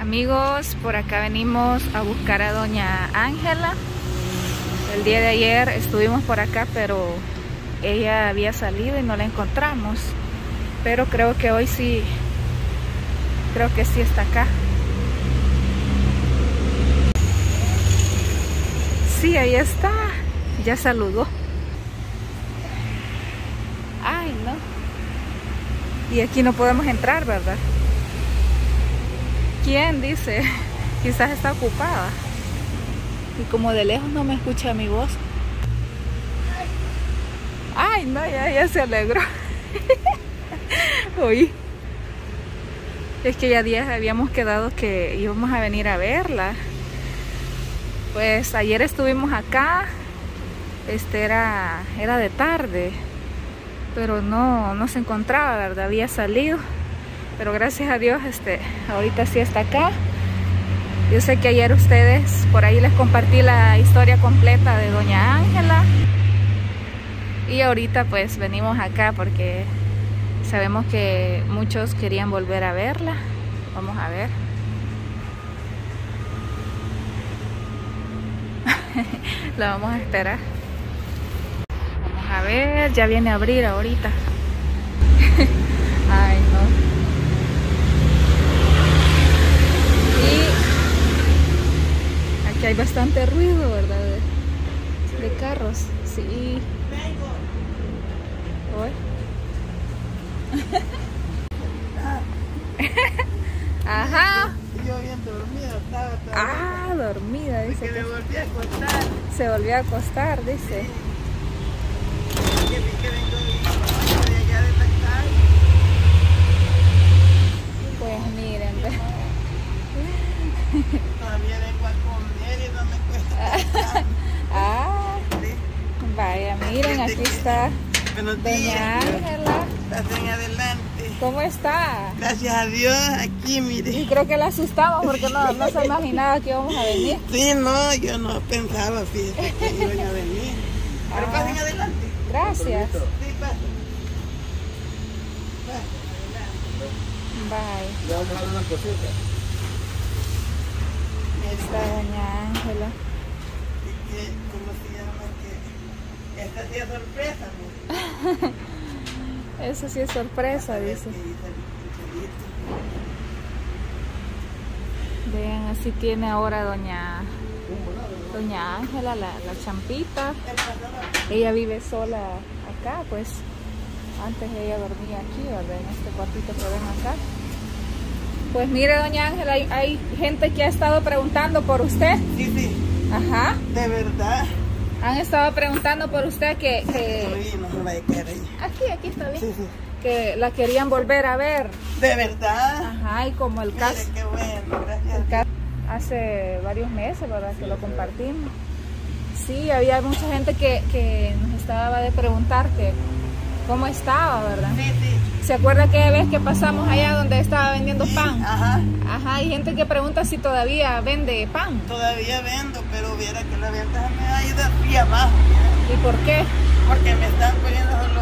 Amigos, por acá venimos a buscar a doña Ángela. El día de ayer estuvimos por acá, pero ella había salido y no la encontramos. Pero creo que hoy sí, creo que sí está acá. Sí, ahí está. Ya saludó. Ay, no. Y aquí no podemos entrar, ¿verdad? ¿Quién dice? Quizás está ocupada. Y como de lejos no me escucha mi voz. Ay, no, ya se alegró. Oí. Es que ya días habíamos quedado que íbamos a venir a verla. Pues ayer estuvimos acá. Era de tarde. Pero no se encontraba, ¿verdad? Había salido. Pero gracias a Dios, ahorita sí está acá. Yo sé que ayer ustedes, por ahí les compartí la historia completa de doña Ángela. Y ahorita pues venimos acá porque sabemos que muchos querían volver a verla. Vamos a ver. La vamos a esperar. Vamos a ver, ya viene a abrir ahorita. Ay, no. Aquí hay bastante ruido, ¿verdad? De carros. Sí. ¿Hoy? Ajá. Yo bien dormida estaba. Ah, dormida, dice. Que me volví a acostar. Se volvió a acostar, dice. Que vengo de allá de la calle. Pues miren. Todavía vengo a comer y no me cuesta. Ah, Sí. vaya, miren, aquí está Buenos doña días. Ángela. Pasen adelante. ¿Cómo está? Gracias a Dios, aquí mire. Y creo que la asustamos porque no se imaginaba que íbamos a venir. Sí, no, yo no pensaba, fíjate, que iban a venir. Pero pasen adelante. Gracias. Sí, pasen. Bye. Le vamos a dar unas cositas. Está doña Ángela. ¿Cómo se llama? Que esta sí es sorpresa, mire. Eso sí es sorpresa, dice. Vean, así tiene ahora doña Ángela la champita. Ella vive sola acá, pues antes ella dormía aquí, ¿verdad? En este cuartito que ven acá. Pues mire, doña Ángela, hay gente que ha estado preguntando por usted. Sí, sí. Ajá. De verdad. Han estado preguntando por usted que Sí, no se vaya a caer ahí. aquí está bien. Sí, sí. Que la querían volver a ver. De verdad. Ajá, y como el caso. Mire, qué bueno, gracias. El caso hace varios meses, ¿verdad? Que lo compartimos. Sí, había mucha gente que nos estaba de preguntar que cómo estaba, ¿verdad? Sí, sí. ¿Se acuerda aquella vez que pasamos allá donde estaba vendiendo Sí, pan? ajá. Ajá, hay gente que pregunta si todavía vende pan. Todavía vendo, pero viera que la venta me ha ido así abajo. Viera. ¿Y por qué? Porque me están poniendo solo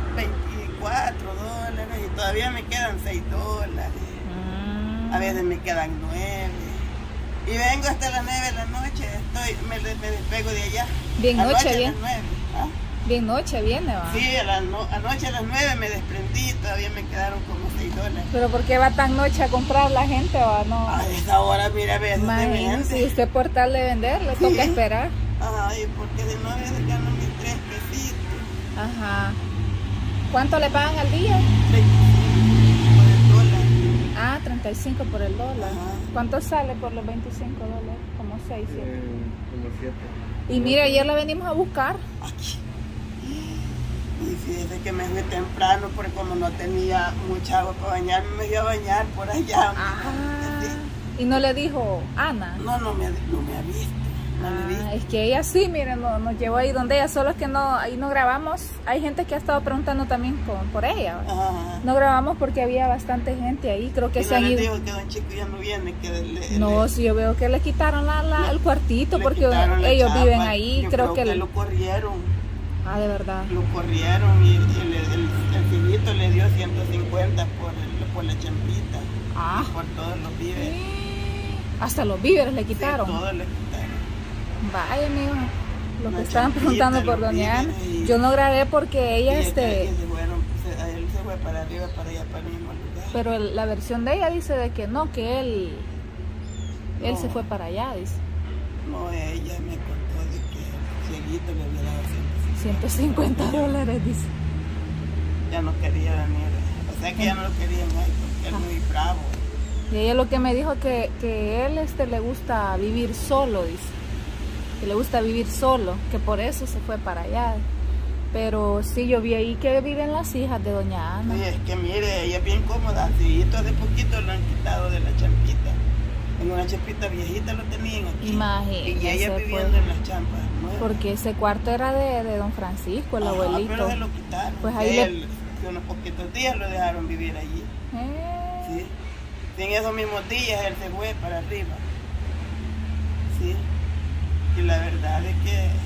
24 dólares y todavía me quedan 6 dólares. A veces me quedan 9. Y vengo hasta las 9 de la noche, me despego de allá. Bien noche, anoche bien. A las 9. ¿Ah? Bien noche viene, ¿va? Sí, anoche a las 9 me desprendí y todavía me quedaron como 6 dólares. ¿Pero por qué va tan noche a comprar la gente, va? No. A esa hora, mira, a veces se Imagínese, si vende. usted por tal de vender, le toca esperar. Ay, porque de 9 se ganan mis 3 pesitos. Ajá. ¿Cuánto le pagan al día? 25 por el dólar. Ah, 35 por el dólar. Ajá. ¿Cuánto sale por los 25 dólares? Como 6, 7. Como 7. Y mire, ayer la venimos a buscar. Aquí. Y fíjese que me fui temprano porque como no tenía mucha agua para bañarme, me iba a bañar por allá. Y no le dijo Ana. No me ha visto. No me ha visto. Es que ella sí, miren, nos llevó ahí donde ella, solo es que no, ahí no grabamos. Hay gente que ha estado preguntando también por ella. Ajá. No grabamos porque había bastante gente ahí, creo que Y se no han les ido. digo que don Chico ya no viene, que No, sí, yo veo que le quitaron el cuartito le porque quitaron la ellos chapa. viven ahí, Yo creo que lo corrieron. Ah, de verdad. Lo corrieron y el filito le dio 150 por la champita. Ah. Y por todos los víveres. Hasta los víveres le quitaron. Sí, todo le quitaron. Vaya, amigo. Lo que Una estaban champita, preguntando por los doña Ana. víveres y- Yo no grabé porque ella, Y él se fue para arriba, para allá, para el mismo lugar. pero la versión de ella dice de que no, que él No. se fue para allá, dice. No, ella me contó de que el cieguito le había dado $150, dice. Ya no quería venir. O sea que ya no lo querían ahí porque él es muy bravo. Y ella lo que me dijo que él le gusta vivir solo, dice. Que le gusta vivir solo, que por eso se fue para allá. Pero sí, yo vi ahí que viven las hijas de doña Ana. Sí, es que mire, ella es bien cómoda. Sí, esto hace poquito lo han quitado de la champita. En una champita viejita lo tenían aquí. Imagínese, Y ella pues. viviendo en las champas nuevas. Porque ese cuarto era de don Francisco, el abuelito. Pero se lo quitaron. Pues ahí Él, que unos poquitos días lo dejaron vivir allí. Sí. Y en esos mismos días él se fue para arriba. Sí. Y la verdad es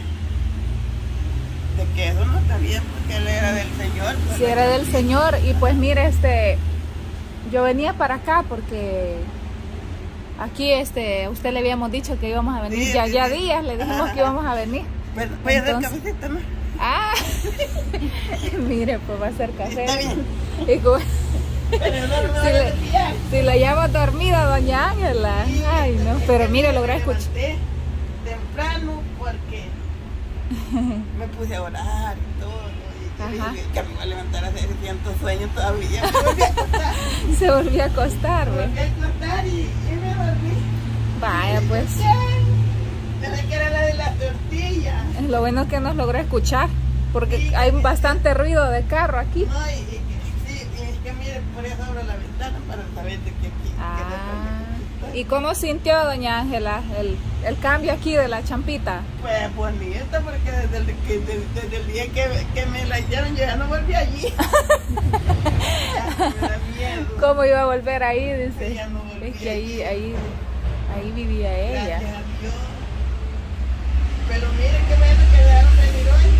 que eso no está bien porque él era del Señor. Pues, Sí, era del Señor. Y pues mire, yo venía para acá porque aquí a usted le habíamos dicho que íbamos a venir. Sí, ya sí, sí. días le dijimos que íbamos a venir. Pues, voy a hacer Entonces- cabecita, ¿no? Ah, mire, pues va a ser café. Está bien. Y como- Pero no me Si voy a le- desviar. si la llamo dormida, doña Ángela. Sí, Ay, no. Pero mire, logré me escuchar. levanté temprano porque me puse a orar y todo. Y Ajá. dije que me voy a levantar a hacer cientos sueños todavía. Me volví a acostar. Se volvió a acostar, Me ¿ve? volví a acostar y me dormí. Vaya, pues. Pensé que era la de la tortilla. Es lo bueno que nos logró escuchar. Porque hay bastante ruido de carro aquí. No, sí, y es que mire, por eso abro la ventana para saber de que aquí. ¿Y cómo sintió doña Ángela el cambio aquí de la champita? Pues bonito, porque desde el día que me la hicieron yo ya no volví allí. Ya, me da miedo. ¿Cómo iba a volver ahí? Dice. Ya no volví Es que allí. ahí vivía ella. Gracias a Dios. Pero mire que bueno que dejaron venir hoy.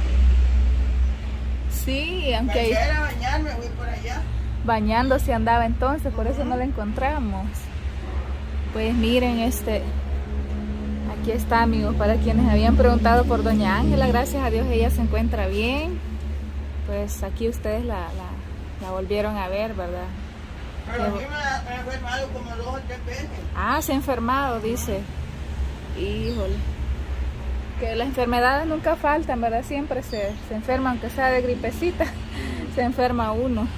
Sí, aunque ahí Ayer a bañarme, voy por allá. bañándose andaba entonces, por eso no la encontramos. Pues miren, aquí está, amigos, para quienes habían preguntado por doña Ángela, gracias a Dios ella se encuentra bien. Pues aquí ustedes la volvieron a ver, ¿verdad? Pero a mí me ha enfermado como 2 o 3 veces. Ah, se ha enfermado, dice. Híjole. Que las enfermedades nunca faltan, ¿verdad? Siempre se enferma, aunque sea de gripecita, se enferma uno.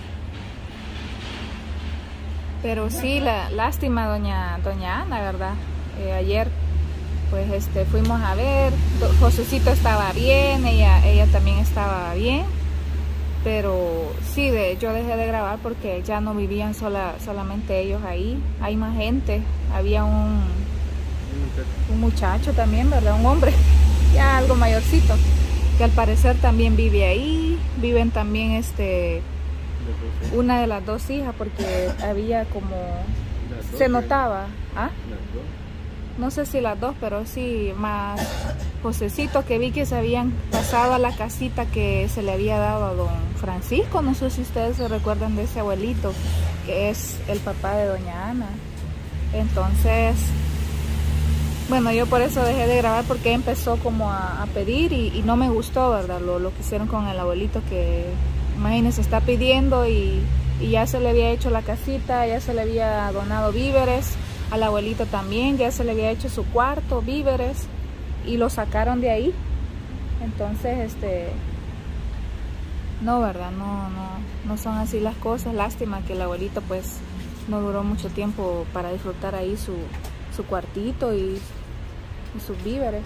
Pero sí, lástima doña Ana, ¿verdad? Ayer pues fuimos a ver, Josucito estaba bien, ella también estaba bien. Pero sí, yo dejé de grabar porque ya no vivían solamente ellos ahí. Hay más gente, había un muchacho también, ¿verdad? Un hombre, ya algo mayorcito, que al parecer también vive ahí. Viven también una de las 2 hijas, porque había como, se notaba, ¿ah? No sé si las 2, pero sí, más Josecito, que vi que se habían pasado a la casita que se le había dado a don Francisco. No sé si ustedes se recuerdan de ese abuelito, que es el papá de doña Ana. Entonces, bueno, yo por eso dejé de grabar, porque empezó como a pedir y no me gustó, ¿verdad? Lo que hicieron con el abuelito, que imagínense, está pidiendo y ya se le había hecho la casita, ya se le había donado víveres. Al abuelito también, ya se le había hecho su cuarto, víveres, y lo sacaron de ahí. Entonces, no, ¿verdad? No son así las cosas. Lástima que el abuelito pues no duró mucho tiempo para disfrutar ahí su cuartito y sus víveres.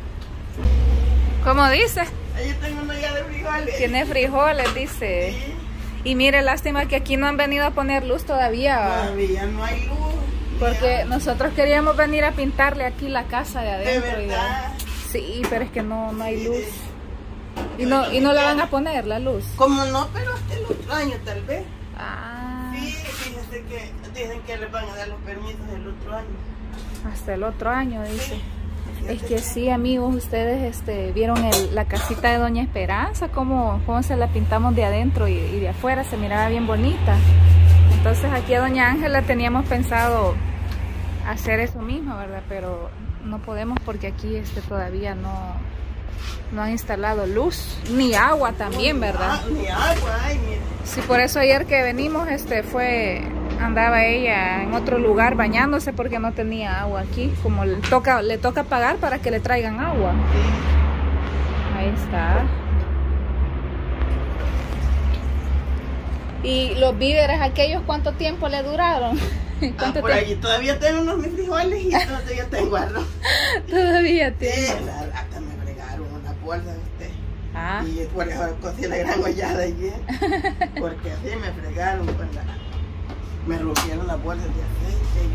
¿Cómo dice? Ahí tengo una olla de frijoles. Tiene frijoles, dice. Sí. Y mire, lástima que aquí no han venido a poner luz todavía. Todavía no hay luz. Porque nosotros queríamos venir a pintarle aquí la casa de adentro. De verdad. Sí, pero es que no hay luz. Y no la van a poner la luz. Como no, pero hasta el otro año tal vez. Ah, Sí, fíjense que dicen que les van a dar los permisos el otro año. hasta el otro año, dice. Es que sí, amigos, ustedes vieron la casita de Doña Esperanza, cómo se la pintamos de adentro y de afuera, se miraba bien bonita. Entonces aquí a Doña Ángela teníamos pensado hacer eso mismo, ¿verdad? Pero no podemos porque aquí todavía no han instalado luz, ni agua también, ¿verdad? Ni agua, ay, mire. Sí, por eso ayer que venimos, andaba ella en otro lugar bañándose porque no tenía agua aquí, como le toca pagar para que le traigan agua. Sí. Ahí está. ¿Y los víveres aquellos cuánto tiempo le duraron? Por allí todavía tengo unos mis frijoles y todavía tengo arroz. Todavía Sí, tiene. la lata me fregaron una bolsa, ¿viste? Ah. Y por eso cosí la gran hollada ayer. Porque así me fregaron con me rompieron las bolsas de aceite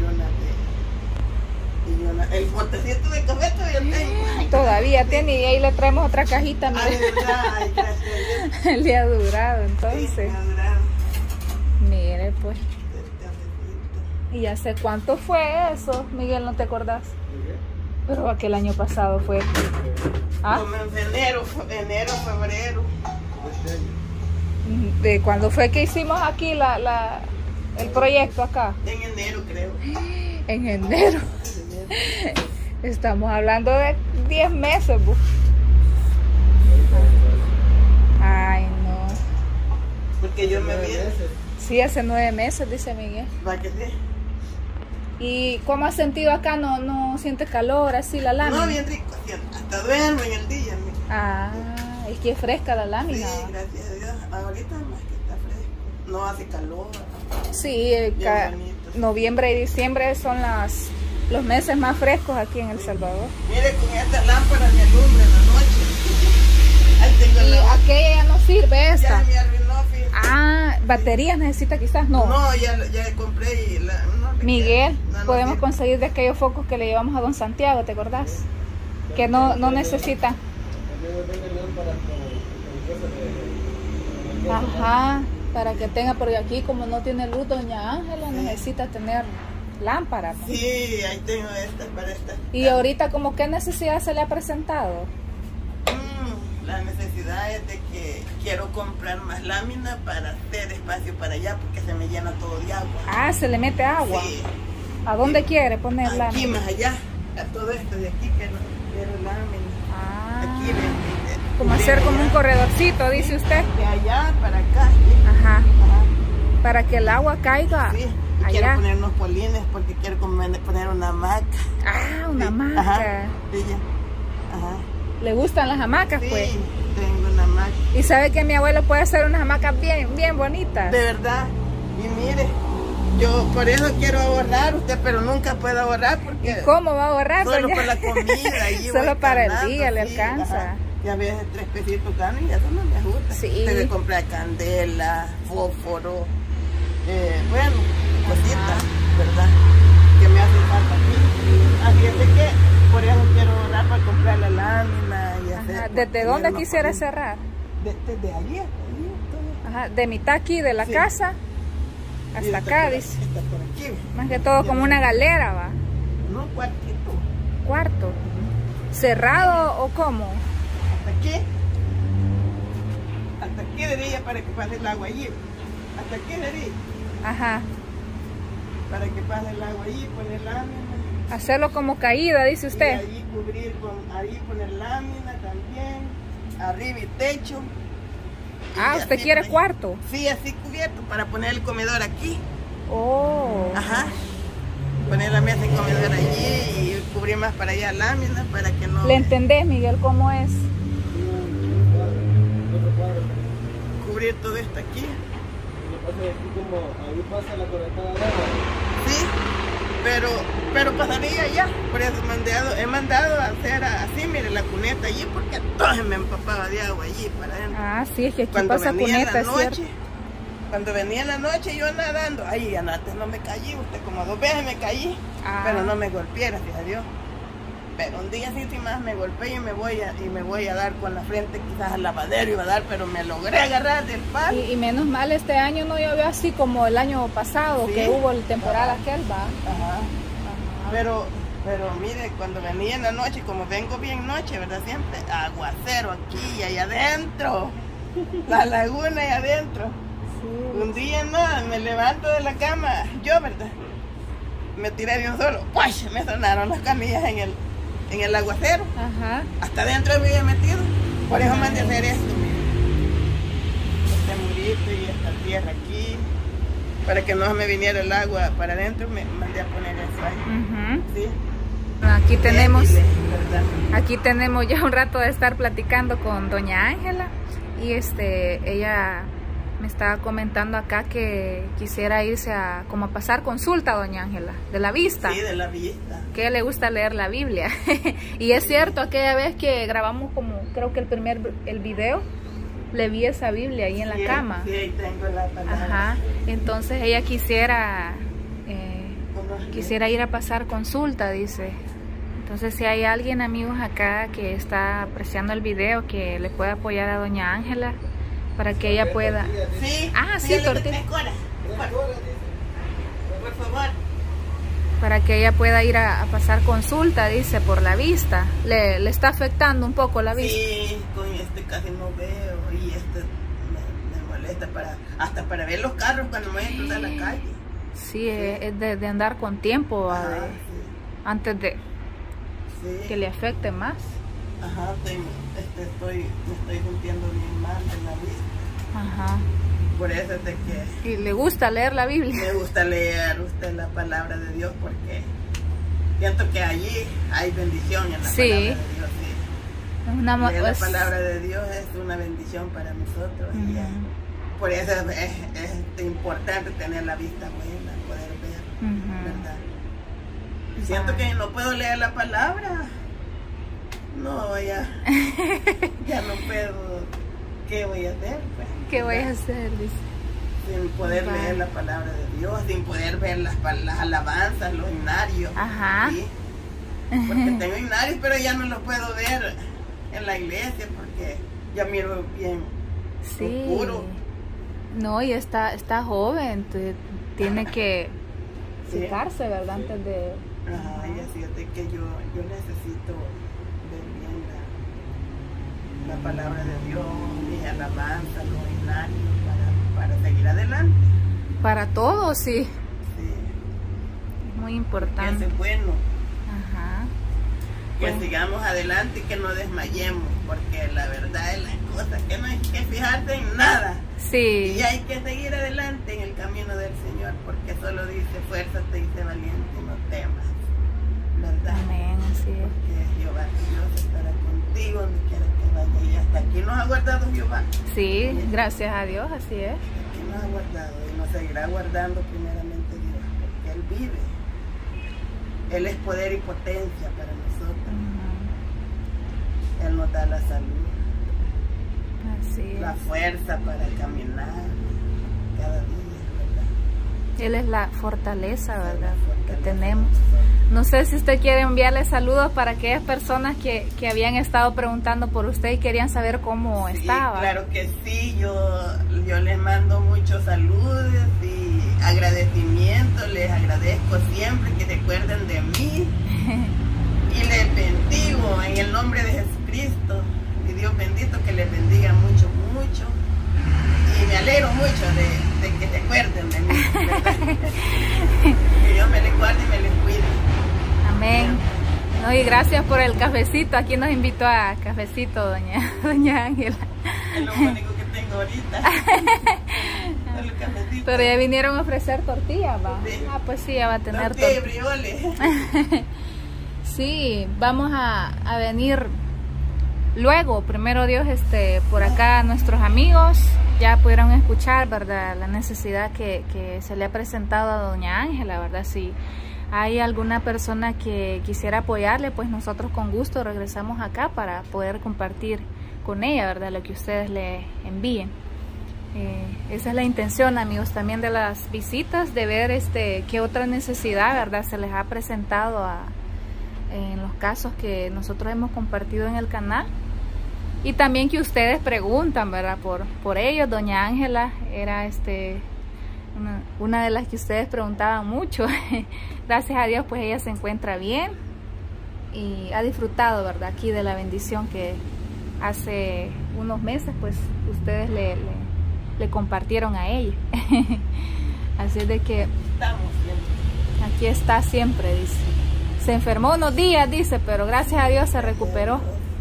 y una el botecito de café todavía tengo. Todavía tiene y ahí le traemos otra cajita, mire. Ay, verdad, ay, gracias a Dios. Le ha durado entonces. Sí, me ha durado. Mire pues. Este cafecito. ¿Y hace cuánto fue eso, Miguel? ¿No te acordás? Pero aquel año pasado fue. ¿Ah? Como en enero, febrero. ¿De cuándo fue que hicimos aquí el proyecto acá? En enero creo. En enero. Estamos hablando de 10 meses. Bu. Ay, no. Porque yo me vi. Sí, hace 9 meses, dice Miguel. ¿Va que sí? ¿Y cómo has sentido acá? ¿No sientes calor así la lámina? No, bien rico. Hasta duermo en el día. Mira. Ah, es que es fresca la Sí, lámina. gracias a Dios. Ahorita más que está fresco. No hace calor. Sí, Bien bonito. noviembre y diciembre son los meses más frescos aquí en El Salvador. Mire, con esta lámpara me alumbra en la noche. Ahí tengo Y la aquella ya no sirve esta. Ya me arruinó, fíjate. Ah, baterías necesita quizás, no. No, ya compré y no le Miguel, queda. No podemos sirve. conseguir de aquellos focos que le llevamos a don Santiago, ¿te acordás? Que no necesita. Ajá, para que tenga, porque aquí como no tiene luz, doña Ángela necesita tener lámpara. ¿No? Sí, ahí tengo esta para esta. Y ahorita, como qué necesidad se le ha presentado. La necesidad es de que quiero comprar más lámina para hacer espacio para allá porque se me llena todo de agua. Ah, se le mete agua. Sí. ¿A dónde quiere poner Aquí lámina? más allá, a todo esto de aquí que no quiero lámina. Ah, Aquí de como hacer como un corredorcito, dice usted. de allá para acá. ¿Sí? Ajá, Ajá. para que el agua caiga Sí. Y quiero allá. poner unos polines porque quiero poner una hamaca. Ah, una Sí. hamaca. Ajá. Sí, ya. Ajá. ¿Le gustan las hamacas, Sí, pues? tengo una hamaca. Y sabe que mi abuelo puede hacer unas hamacas bien bonitas. De verdad. Y mire, yo por eso quiero ahorrar usted, pero nunca puedo ahorrar porque ¿Cómo va a ahorrar, solo doña? por la comida. Ahí Solo voy para el ganando, día le sí, alcanza. ajá. Y a veces 3 pesitos gano y eso no me ajusta. Sí. Tengo que comprar candela, fósforo, bueno, cositas, ¿verdad? Que me hacen falta aquí. Así es de que por eso quiero ahorrar para comprar la lámina y hacer. Ajá, ¿desde dónde quisiera cerrar? Desde allí, todo. Ajá, de mitad aquí de la Sí. casa Y hasta está acá, por dice. aquí, está por aquí. Más que todo como una galera, va. No, cuartito. Cuarto. ¿Cerrado o cómo? Hasta aquí. Hasta aquí diría para que pase el agua allí. Hasta aquí diría. Ajá. Para que pase el agua allí, poner lámina. Hacerlo como caída, dice Y usted. ahí cubrir ahí poner lámina también. Arriba y techo. Ah, Y ¿usted así quiere por ahí. cuarto? Sí, así cubierto para poner el comedor aquí. Oh. Ajá. Poner la mesa y comedor allí y cubrir más para allá lámina para que no. ¿Le entendés, Miguel, cómo es? Cubrir todo esto aquí. Ahí pasa la conectada de agua. Sí, pero pasaría ya. Por eso he mandado a hacer así, mire, la cuneta allí porque todo se me empapaba de agua allí para adentro. Ah, sí, es que aquí Cuando pasa venía en cuneta, la es noche, cierto. cuando venía en la noche yo nadando, ahí antes no me caí, usted como 2 veces me caí, Ah. pero no me golpeé, gracias a Dios. Pero un día sí más me golpeé y me voy a dar con la frente quizás al lavadero iba a dar, pero me logré agarrar del palo. Y menos mal este año no llovió así como el año pasado, Sí. que hubo el temporal Ajá. aquel, va. Ajá. Ajá. Pero mire, cuando venía en la noche, como vengo bien noche, ¿verdad? Siempre aguacero aquí y allá adentro. La laguna allá adentro. Sí. Un día no, me levanto de la cama, yo, ¿verdad? me tiré de un solo, ¡push! Me sonaron las camillas en el aguacero. Ajá. Hasta dentro me había metido. Por eso mandé a hacer esto, mire. Este murito y esta tierra aquí. Para que no me viniera el agua para adentro, me mandé a poner eso ahí. ¿Sí? Aquí tenemos ya un rato de estar platicando con doña Ángela. Y ella me estaba comentando acá que quisiera irse como a pasar consulta, doña Ángela, de la vista. Sí, de la vista. Que a ella le gusta leer la Biblia. Y es cierto, aquella vez que grabamos como, creo que el video, le vi esa Biblia ahí en la cama. Sí, ahí tengo la palabra. Ajá. Entonces ella quisiera ir a pasar consulta, dice. Entonces si hay alguien, amigos, acá que está apreciando el video, que le pueda apoyar a doña Ángela para que ella pueda... Sí, sí, tortilla. Por favor. Para que ella pueda ir a pasar consulta, dice, por la vista. Le está afectando un poco la vista. Sí, con casi no veo y me molesta hasta para ver los carros cuando me voy a cruzar la calle. Sí, es de andar con tiempo. Ajá, sí. Antes de que le afecte más. Ajá, me estoy sintiendo bien mal de la vista. Ajá. Por eso es de que... ¿Y le gusta leer la Biblia? Me gusta leer la palabra de Dios porque siento que allí hay bendición en la palabra de Dios. Sí. La palabra de Dios es una bendición para nosotros. Y por eso es importante tener la vista buena, poder ver, ¿verdad? Siento que no puedo leer la palabra. No, ya no puedo. ¿Qué voy a hacer? Pues, ¿qué voy a hacer? Dice. Sin poder leer la palabra de Dios, sin poder ver las alabanzas, los himnarios. Ajá. ¿Sí? Porque tengo himnarios, pero ya no los puedo ver en la iglesia porque ya miro bien oscuro. No, y está joven, tiene que secarse, ¿verdad? Antes de... Ajá, y así es de que yo necesito ver bien la palabra de Dios, mi alabanza, los himnarios, para seguir adelante. Para todos, sí. Sí. Muy importante. Que es bueno. Ajá. Que sigamos adelante y que no desmayemos, porque la verdad es las cosas que no hay que fijarse en nada. Sí. Y hay que seguir adelante en el camino del Señor, porque solo dice, fuérzate y sé valiente, no temas. ¿Verdad? Amén, así es. Porque Jehová Dios estará contigo donde quiera que vaya. Y hasta aquí nos ha guardado Jehová. Sí, gracias a Dios, así es. Hasta aquí nos ha guardado y nos seguirá guardando primeramente Dios, porque Él vive. Él es poder y potencia para nosotros. Él nos da la salud. Así es. La fuerza para caminar cada día, ¿verdad? Él es la fortaleza, ¿verdad? Que tenemos. No sé si usted quiere enviarle saludos para aquellas personas que habían estado preguntando por usted y querían saber cómo estaba. Claro que sí, yo les mando muchos saludos y agradecimientos, les agradezco siempre que recuerden de mí y les bendigo en el nombre de Jesucristo. Y Dios bendito que les bendiga mucho, mucho. Y me alegro mucho de que recuerden de mí, ¿verdad? Que Dios me les guarde y me les cuide. Amén. No, y gracias por el cafecito. Aquí nos invitó a cafecito doña Ángela. Es lo único que tengo ahorita. El cafecito. Pero ya vinieron a ofrecer tortillas, ¿va? Sí. Ah, pues sí, ya va a tener tortilla y brioles. Sí, vamos a venir luego, primero Dios, por acá nuestros amigos ya pudieron escuchar, ¿verdad? La necesidad que se le ha presentado a doña Ángela, ¿verdad? Si hay alguna persona que quisiera apoyarle, pues nosotros con gusto regresamos acá para poder compartir con ella, ¿verdad? Lo que ustedes le envíen. Esa es la intención, amigos, también de las visitas, de ver qué otra necesidad, ¿verdad? Se les ha presentado en los casos que nosotros hemos compartido en el canal. Y también que ustedes preguntan, ¿verdad? Por ellos. Doña Ángela era una de las que ustedes preguntaban mucho. Gracias a Dios, pues ella se encuentra bien y ha disfrutado, ¿verdad? Aquí de la bendición que hace unos meses, pues ustedes le compartieron a ella. Así es de que Aquí está siempre, dice. Se enfermó unos días, dice, pero gracias a Dios se recuperó.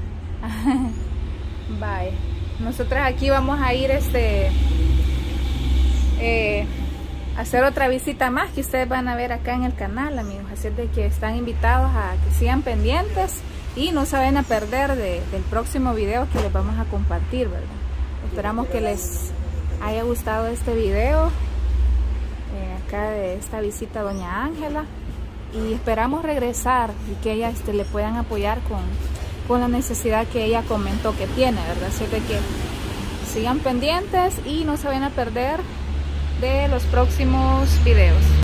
Bye. Nosotras aquí vamos a ir a hacer otra visita más que ustedes van a ver acá en el canal, amigos. Así es de que están invitados a que sigan pendientes y no se vayan a perder del próximo video que les vamos a compartir, ¿verdad? Esperamos que les haya gustado este video acá de esta visita a doña Ángela, y esperamos regresar y que ella le puedan apoyar con la necesidad que ella comentó que tiene, ¿verdad? Así de que sigan pendientes y no se vayan a perder de los próximos videos.